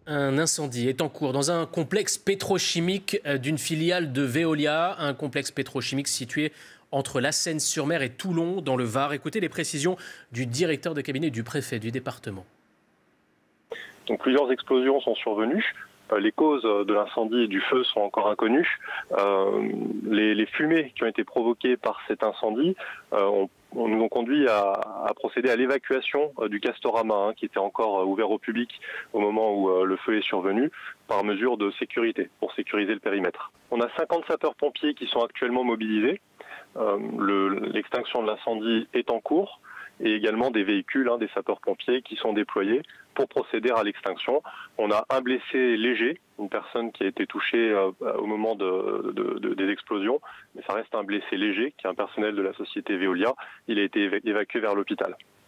Un incendie est en cours dans un complexe pétrochimique d'une filiale de Veolia, un complexe pétrochimique situé entre la Seine-sur-Mer et Toulon, dans le Var. Écoutez les précisions du directeur de cabinet du préfet du département. Donc, plusieurs explosions sont survenues. Les causes de l'incendie et du feu sont encore inconnues. Les fumées qui ont été provoquées par cet incendie nous ont conduit à procéder à l'évacuation du Castorama, qui était encore ouvert au public au moment où le feu est survenu, par mesure de sécurité, pour sécuriser le périmètre. On a 50 sapeurs-pompiers qui sont actuellement mobilisés. L'extinction de l'incendie est en cours, et également des véhicules, des sapeurs-pompiers qui sont déployés pour procéder à l'extinction. On a un blessé léger, une personne qui a été touchée au moment des explosions, mais ça reste un blessé léger, qui est un personnel de la société Veolia. Il a été évacué vers l'hôpital.